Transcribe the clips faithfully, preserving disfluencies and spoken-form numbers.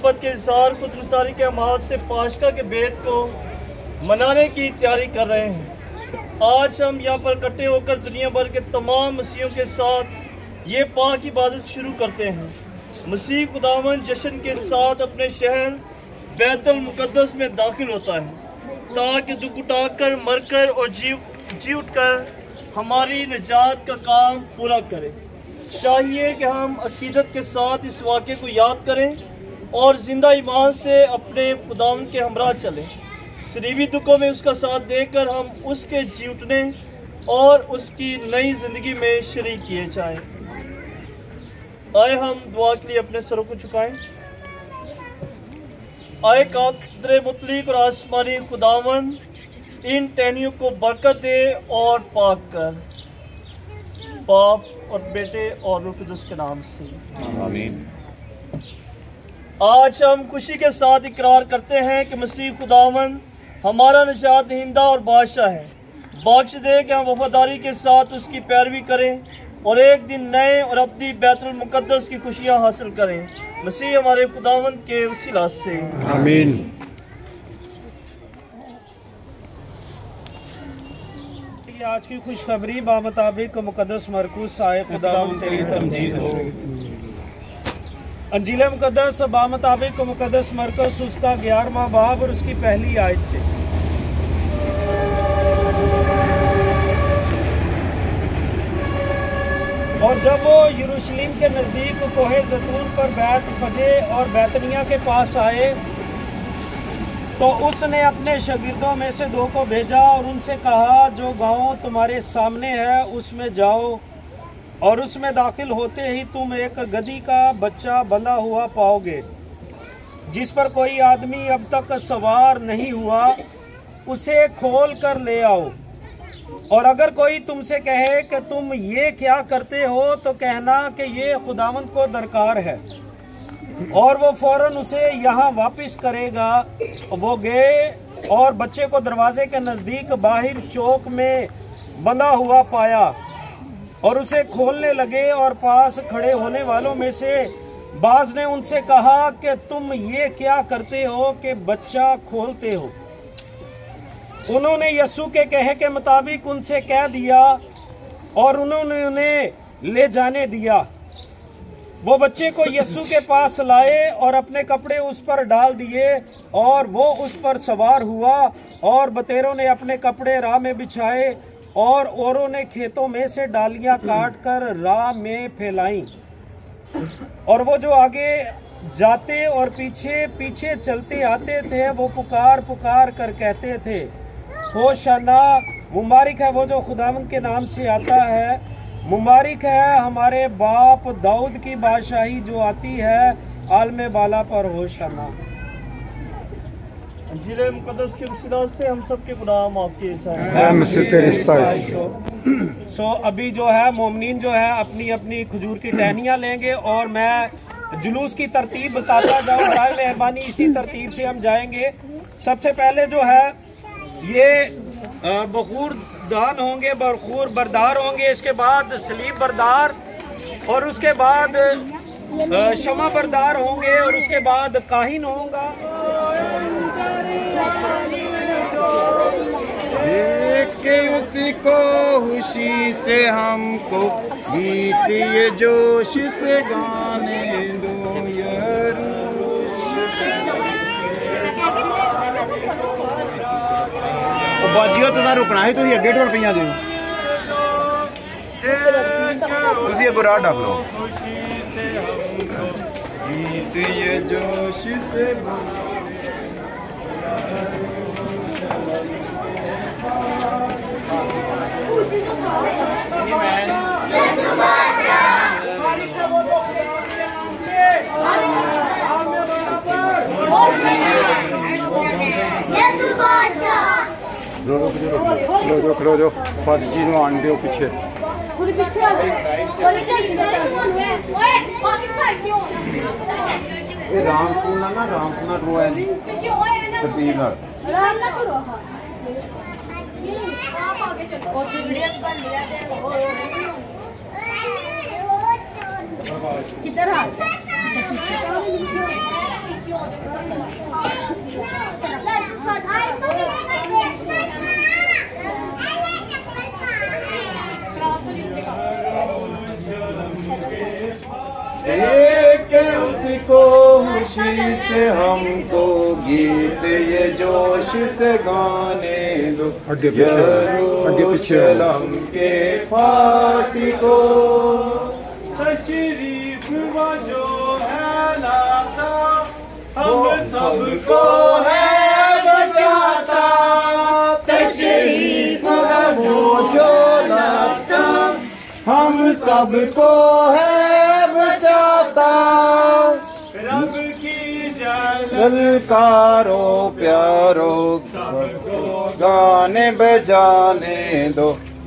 मोहब्बत के इज़हार खुदगुज़ारी के अमाल से पाशका के बेद को मनाने की तैयारी कर रहे हैं। आज हम यहाँ पर इकट्ठे होकर दुनिया भर के तमाम मसीहों के साथ ये पाक इबादत शुरू करते हैं। मसीह खुदावंद जश्न के साथ अपने शहर बैतुल मुक़द्दस में दाखिल होता है ताकि दुख उठाकर, मरकर और जी जी उठकर हमारी निजात का काम पूरा करे। चाहिए कि हम अकीदत के साथ इस वाक़े को याद करें और ज़िंदा ईमान से अपने खुदावंद के हमरा चलें। सरीबी दुखों में उसका साथ देकर हम उसके जी उठने और उसकी नई ज़िंदगी में शरीक किए जाएं। आए हम दुआ के लिए अपने सरों को झुकाएं। आए कादर मुतलिक और आसमानी खुदावंद इन टहनियों को बरकत दे और पाक कर, बाप और बेटे और रूह कुद्दूस के नाम से आमीन। आज हम खुशी के साथ इकरार करते हैं कि मसीह खुदावंद हमारा निजात दहिंदा और बादशाह है। बख्श दे कि हम वफादारी के साथ उसकी पैरवी करें और एक दिन नए और अपनी बैतुल मुक़द्दस की खुशियां हासिल करें। मसीह हमारे खुदावंद के वसीला से आमीन। आज की खुशखबरी बामुताबिक मुक़द्दस मरकूस साए खुदावंद तेरी तमजीद हो। अंजील मुक़द्दस बामुताबिक मुक़द्दस मरकूस उसका ग्यारहवां बाब और उसकी पहली आयत से। और जब वो यरूशलेम के नज़दीक कोहे ज़ैतून पर बैत फजे और बैतनिया के पास आए तो उसने अपने शागिर्दों में से दो को भेजा और उनसे कहा, जो गांव तुम्हारे सामने है उसमें जाओ और उसमें दाखिल होते ही तुम एक गधी का बच्चा बंधा हुआ पाओगे जिस पर कोई आदमी अब तक सवार नहीं हुआ, उसे खोल कर ले आओ। और अगर कोई तुमसे कहे कि तुम ये क्या करते हो तो कहना कि ये खुदावंद को दरकार है और वो फौरन उसे यहाँ वापस करेगा। वो गए और बच्चे को दरवाजे के नज़दीक बाहर चौक में बंधा हुआ पाया और उसे खोलने लगे। और पास खड़े होने वालों में से बाज ने उनसे कहा कि तुम ये क्या करते हो कि बच्चा खोलते हो। उन्होंने यीशु के कहे के मुताबिक उनसे कह दिया और उन्होंने उन्हें ले जाने दिया। वो बच्चे को यीशु के पास लाए और अपने कपड़े उस पर डाल दिए और वो उस पर सवार हुआ। और बतेरों ने अपने कपड़े राह में बिछाए और औरों ने खेतों में से डालियां काट कर राह में फैलाई। और वो जो आगे जाते और पीछे पीछे चलते आते थे वो पुकार पुकार कर कहते थे, होशाना, मुबारक है वो जो खुदावंद के नाम से आता है, मुबारक है हमारे बाप दाऊद की बादशाही जो आती है, आलम बाला पर होशाना। अंजील मुक़द्दस के वसीला से हम सब के गुनाह माफ किए जाएं। सो अभी जो है मोमिनीन जो है अपनी अपनी खजूर की टहनियाँ लेंगे और मैं जुलूस की तरतीब बताता जाऊँ। बराए मेहरबानी इसी तरतीब से हम जाएंगे। सबसे पहले जो है ये बखूर दान होंगे, बखूर बरदार होंगे, इसके बाद सलीब बरदार और उसके बाद शमा बरदार होंगे और उसके बाद काहिन होगा। देख के उसी को खुशी से हमको गीत ये जोश से गाने दो बाजियो तुसा रुकना है, तुम अगे ढोल पइयां दे तुसी अगो राह डाल लो। गीत ये जोश से रो जो खलो जो फर्जी नु आन दियो पीछे ये राम सुनना ना राम सुनना रो है तरतीब नाल किधर एक उसको खुशी से हमको गीत ये जोश से गाने दो, आगे पीछे आगे पीछे यरूशलेम के फाटी को तशरीफ जो है लाता हम सबको है बचाता, तशरीफ वो जो लाता हम सबको है बचाता। रब की जान ललकारो प्यारो सबको गाने बजाने दो,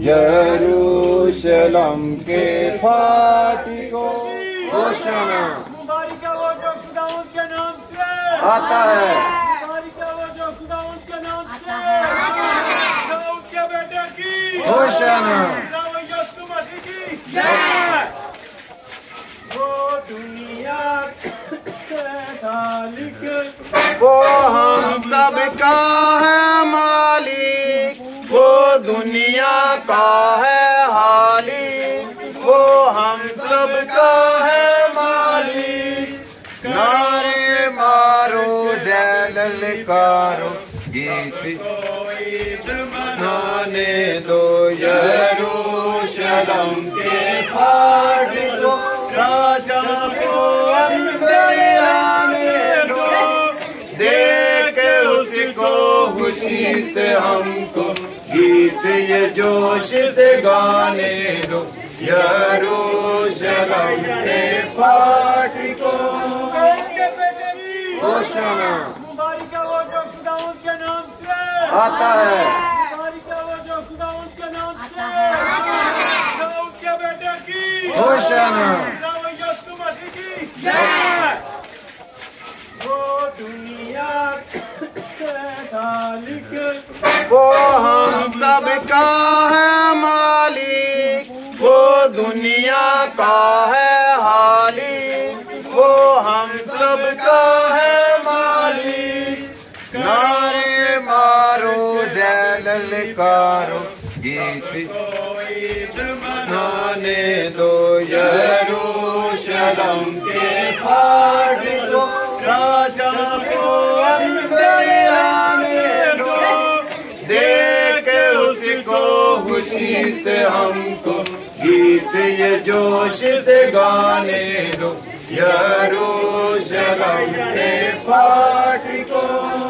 यरूशलेम के फाटी को। होशाना मुबारक है वो जो खुदावंद के नाम से आता है, मुबारक है वो जो खुदावंद के नाम से दाऊद के बेटे की होशाना दाऊद यीशु मसीह की जय। वो दुनिया खालिक वो हम सब का है मालिक, वो दुनिया का है हालिक, वो हम सब का है मालिक। नारे मारो जय ललकारो गीत मनाने दो, यरूशलेम के फाट को राजा को अंदर आने दो, देख उसको खुशी से हमको गीत ये जोश से गाने दो, यरूशलेम के फाट को। होशाना मुबारक है वो जो खुदावंद के नाम से आता है, मुबारक है वो जो खुदावंद के नाम से दाऊद के बेटे की होशाना दाऊद यीशु मसीह की जय। वो दुनिया खालिक वो हम सब का है मालिक, वो दुनिया का है हालिक, वो हम सब का है मालिक। नारे मारो जय ललकारो गीत मनाने दो, यरूशलेम के फाट को राजा को अंदर आने दो, देख उसको खुशी से हमको गीत ये जोश से गाने दो, यरूशलेम के फाट को।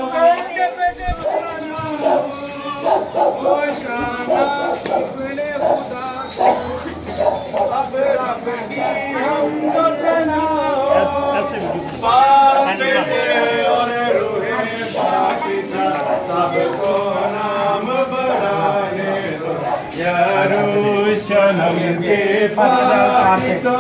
होशाना अपने खुदा को अब रब की हमद सुनाओ, बाप बेटे और रूहे पाकिज़ा सबको नाम बढ़ाने दो, यरूशलेम के फाटी को।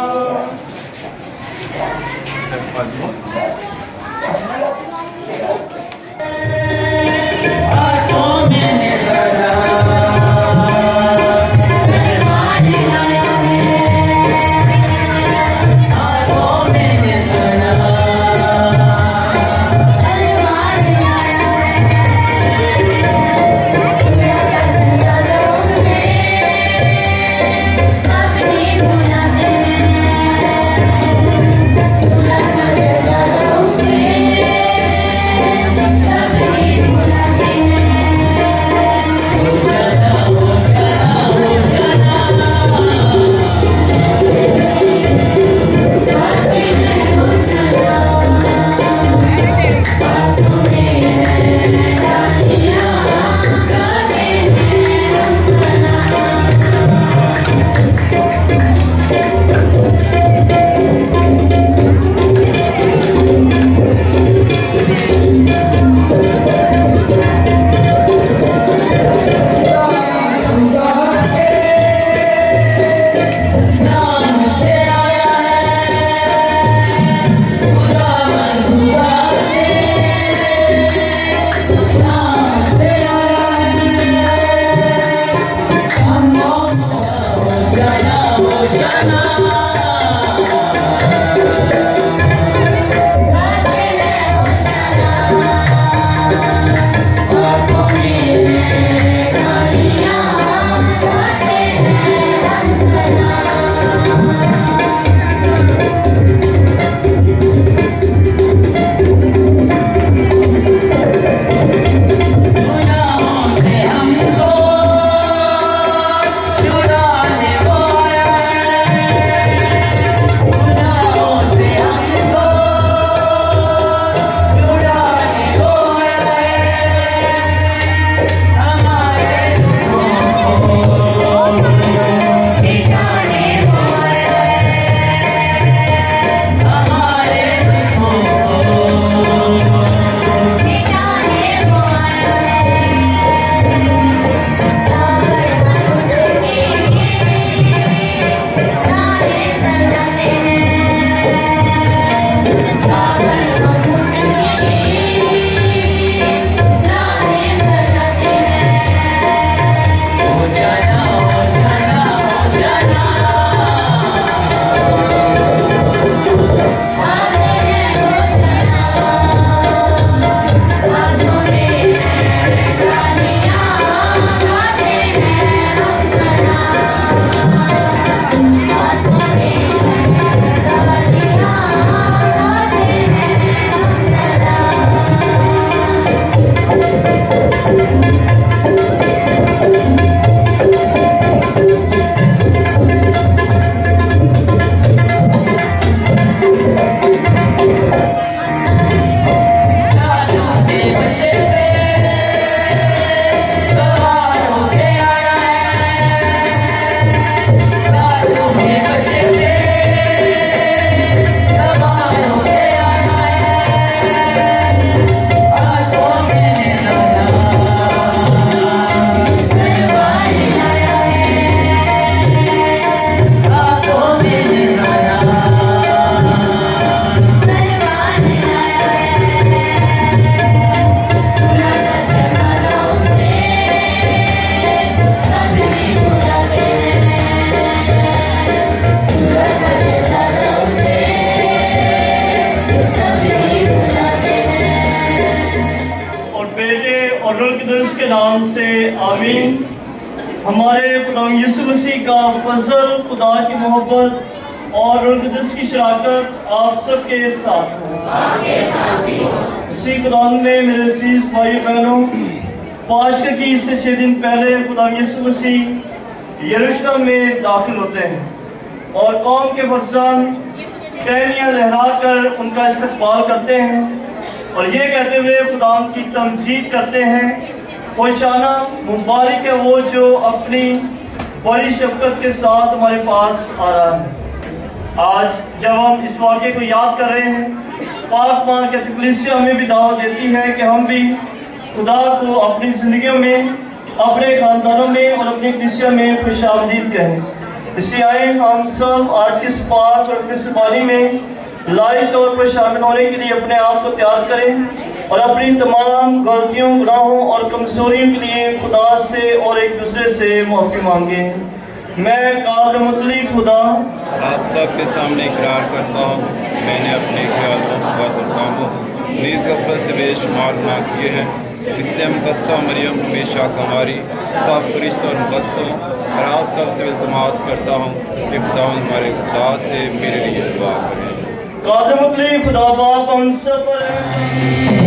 आमीन। हमारे खुदा यीशु मसीह का फजल, खुदा की मोहब्बत और रूह कुद्दूस की शराकत आप सबके साथ हो। इसी खुदा में मेरे अजीज भाई बहनों, पाशका की इससे छः दिन पहले खुदा यीशु मसीह यरूशलेम में दाखिल होते हैं और कौम के फरजान टहनियाँ लहरा कर उनका इस्तकबाल करते हैं और ये कहते हुए खुदा की तमजीद करते हैं, होशाना, मुबारक है वो जो अपनी बड़ी शफकत के साथ हमारे पास आ रहा है। आज जब हम इस वाक़े को याद कर रहे हैं, पाक माँ के कलीसिया हमें भी दावत देती है कि हम भी खुदा को अपनी ज़िंदगियों में, अपने ख़ानदानों में और अपनी कलीसिया में खुशामदीद कहें। इसलिए आए हम सब आज की इस पाक और इस बारी में लाइव तौर पर शामिल होने के लिए अपने आप को तैयार करें और अपनी तमाम गलतियों, गुनाहों और कमजोरियों के लिए खुदा से और एक दूसरे से माफ़ी मांगे। मैं कादर मुतलक खुदा आप सबके सामने इकरार करता हूँ, मैंने अपने ख्यालों और कामों नीज़ गफलत से बेशुमार गुनाह किए हैं। इसलिए मुक़द्दसा मरियम हमेशा हमारी सब फरिश्तों और मुक़द्दसों और आप सबसे इल्तिमास करता हूँ कि खुदा हमारे खुदा से मेरे लिए दुआ करें। कादर मुतलक खुदा बाप हम सब पर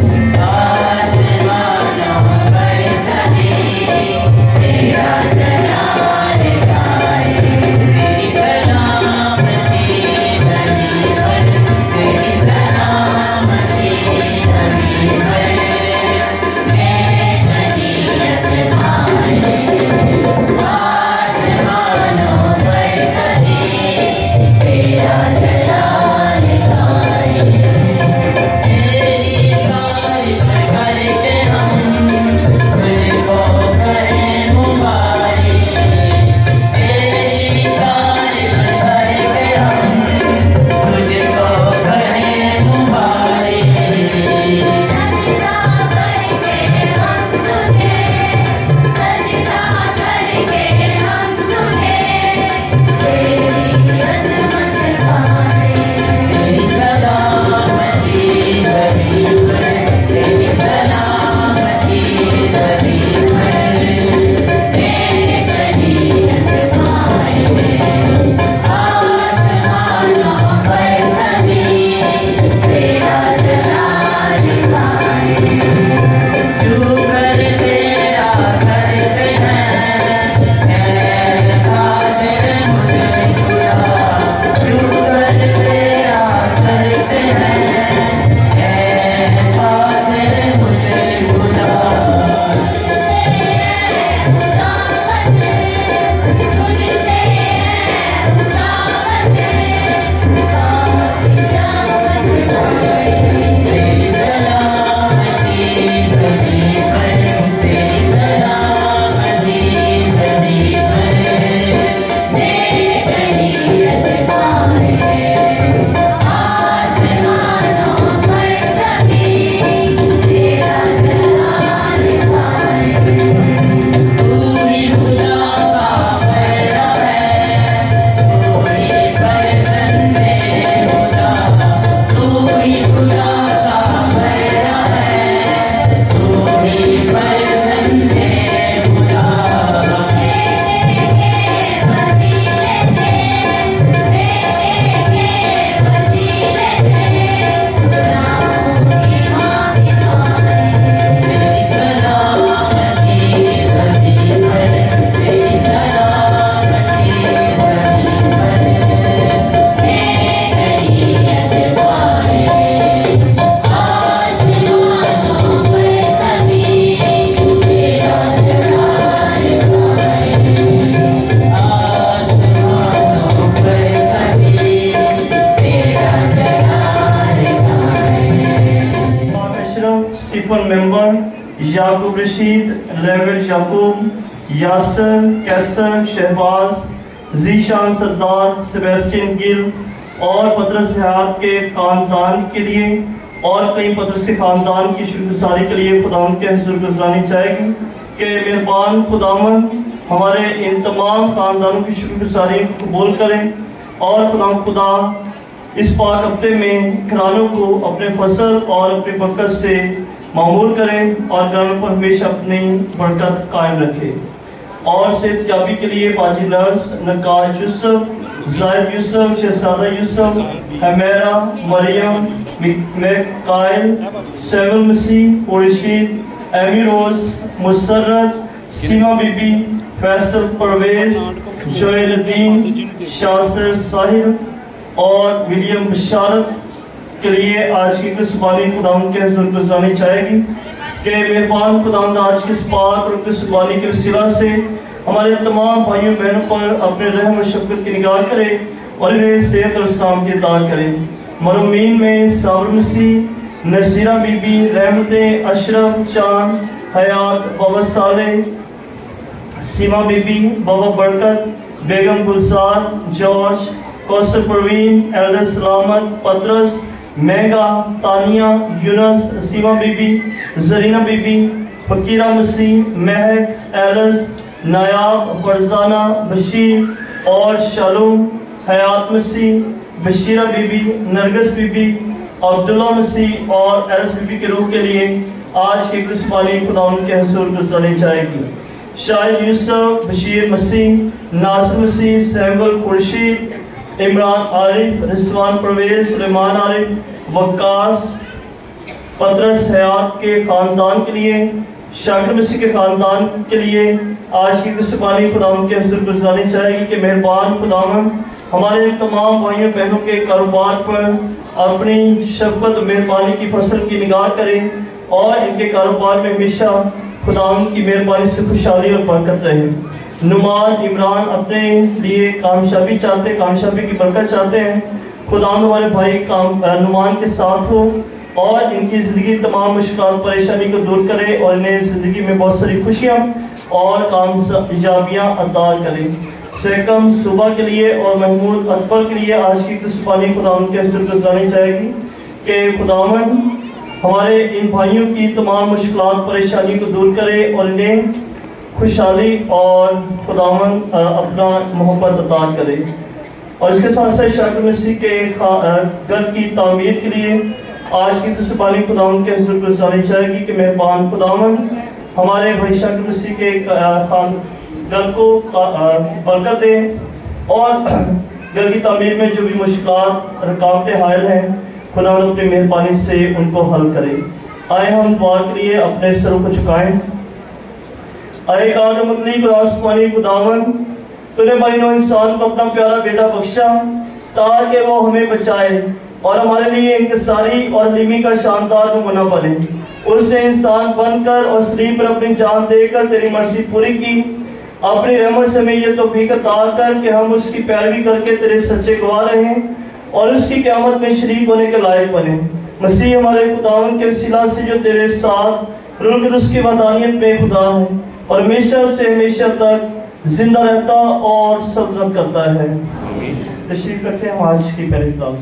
मेंबर याकूब रशीद, लेवल याकूब, यासर, कैसर, शहबाज, जीशान सरदार, सेबेस्टियन गिल और पतरस हयात के ख़ानदान के लिए और कई पतरस के ख़ानदान की शुक्रगुजारी के लिए खुदावन के हुज़ूर गुज़ारनी चाहेगी कि मेहरबान खुदावन हमारे इन तमाम ख़ानदानों की शुक्रगुजारी कबूल करें और खुदा खुदा इस पाक हफ्ते में घरानों को अपने फसल और अपनी बरकत से मामूल करें और घरों पर हमेशा अपनी बरकत कायम रखे। और सेहतयाबी के लिए बाजी nurse, Naqash Yousuf, Zaid Yousuf, Shahzada Yousuf, Humaira, Maryam, Mikail, Samuel Masih, Khurshid, Amy Rose, Musarrat, Seema Bibi, Faisal Parvez, जोएलुद्दीन, शासर साहिल और विलियम बशारत के लिए आज की कुर्बानी खुदावंद के हुजूर गुजारनी चाहेगी कि मेहरबान खुदावंद आज की इस पाक और कुर्बानी के वसीला से हमारे तमाम भाइयों बहनों पर अपने रहम और शफकत की निगाह करे और इन्हें सेहत और इस्लाम की अता करे। मरहूमीन में साबर मसीह, नज़ीरा बीबी, रहमतें, अशरफ, चांद, हयात, बाबा साले, सीमा बीबी, बाबा बरकत, बेगम गुलजार, जॉर्ज, कौसर परवीन, एल्डर सलामत, पतरस, मेगा, तानिया, यूनस, सीमा बीबी, जरीना बीबी, फकीरा मसीह, महक, एलस, नायाब, फरजाना, बशीर और शालूम, हयात मसीह, बशीरा बीबी, नरगस बीबी, अब्दुल्ला मसीह और एलस बीबी के रूह के लिए आज की कुर्बानी खुदावंद के हुजूर गुजारनी चाहेगी। शाहिद यूसुफ, बशीर मसीह, नासिर मसीह, सैमुअल खुर्शीद, इमरान आरिफ, रिजवान परवेज, सुलेमान आरिफ, वक्कास, पतरस हयात के खानदान के लिए, शाकिर मसीह के खानदान के लिए आज की कुर्बानी खुदावंद के हुजूर गुजारनी चाहेगी कि मेहरबान खुदावंद हमारे तमाम भाइयों बहनों के कारोबार पर अपनी शफकत और मेहरबानी की फसल की निगाह करें और इनके कारोबार में हमेशा खुदावंद की मेहरबानी से खुशहाली और बरकत रहे। नुमान इमरान अपने लिए कामयाबी चाहते कामयाबी की बरकत चाहते हैं। खुदावंद हमारे भाई काम नुमान के साथ हो और इनकी ज़िंदगी तमाम मुश्किल परेशानी को दूर करे और इन्हें ज़िंदगी में बहुत सारी खुशियाँ और कामयाबियाँ अता करें। सेकम सुबह के लिए और महमूद अकबर के लिए आज की कुर्बानी खुदावंद के हुजूर गुजारनी चाहेगी कि खुदावंद हमारे इन भाइयों की तमाम मुश्किल परेशानी को दूर करे और इन्हें खुशहाली और खुदावंद अपना मोहब्बत अता करे। और इसके साथ साथ शाकिर मसीह के घर की तामीर के लिए आज की कुर्बानी खुदावंद के हुजूर गुजारनी चाहेगी कि मेहरबान खुदावंद हमारे भाई शाकिर मसीह के घर को बरकत दे और घर की तामीर में जो भी मुश्किल रुकावटें हायल हैं खुदावंद अपनी मेहरबानी से उनको हल करे। आए हम दुआ के लिए अपने सरों को झुकाएं। आए कादमतली को आसमानी खुदावंद तूने हमारी नौ इंसान को अपना प्यारा बेटा बख्शा ताकि वो हमें बचाए और हमारे लिए इंकसारी और लिमी का शानदार नमूना बने। उसने इंसान बनकर और सलीब पर अपनी जान देकर तेरी मर्जी पूरी की। अपनी रहमत से हमें ये तौफीक अता कर कि हम उसकी पैरवी करके तेरे सच्चे गवाह रहें और उसकी क़यामत में शरीक होने के लायक बने। मसीह हमारे खुदावंद के वसीला से जो तेरे साथ रूह कुद्दूस की वहदानियत में खुदा है और हमेशा से हमेशा तक जिंदा रहता और सल्तनत करता है। तशरीफ रखते हैं आज की पहली क्लास।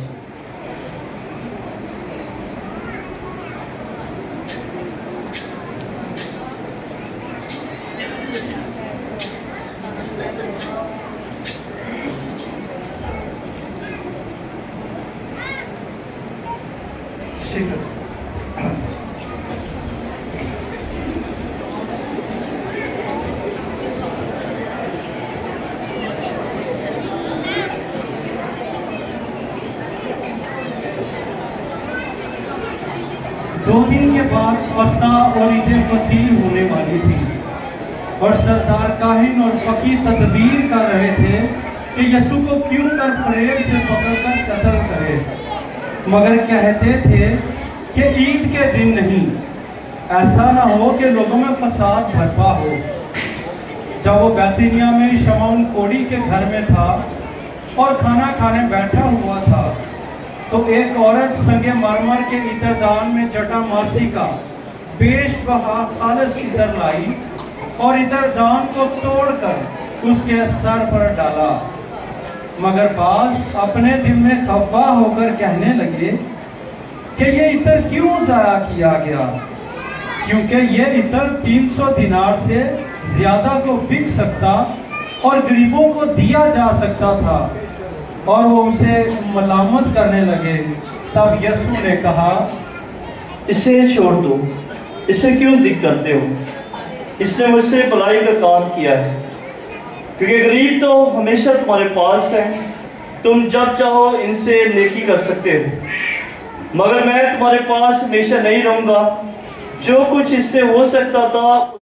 दो दिन के बाद फसा और ईद फतीर होने वाली थी और सरदार काहिन और फकीर तदबीर कर रहे थे कि यसु को क्यों कर फरेब से पकड़कर कत्ल करे, मगर कहते थे कि ईद के दिन नहीं, ऐसा ना हो कि लोगों में फसाद बर्पा हो। जब वो बैतनिया में शमौन कोड़ी के घर में था और खाना खाने बैठा हुआ था तो एक औरत संगे मरमर के इतरदान में जटा मासी का बेश बहा खालस इतर लाई और इतरदान को तोड़कर उसके सर पर डाला। मगर बाज अपने दिल में खफा होकर कहने लगे कि ये इतर क्यों ज़ाया किया गया, क्योंकि ये इतर तीन सौ दिनार से ज्यादा को बिक सकता और गरीबों को दिया जा सकता था। और वो उसे मलामत करने लगे। तब यसु ने कहा, इसे छोड़ दो, इसे क्यों दिक करते हो? इसने मुझसे भलाई का काम किया है, क्योंकि गरीब तो हमेशा तुम्हारे पास है, तुम जब चाहो इनसे नेकी कर सकते हो, मगर मैं तुम्हारे पास हमेशा नहीं रहूंगा। जो कुछ इससे हो सकता था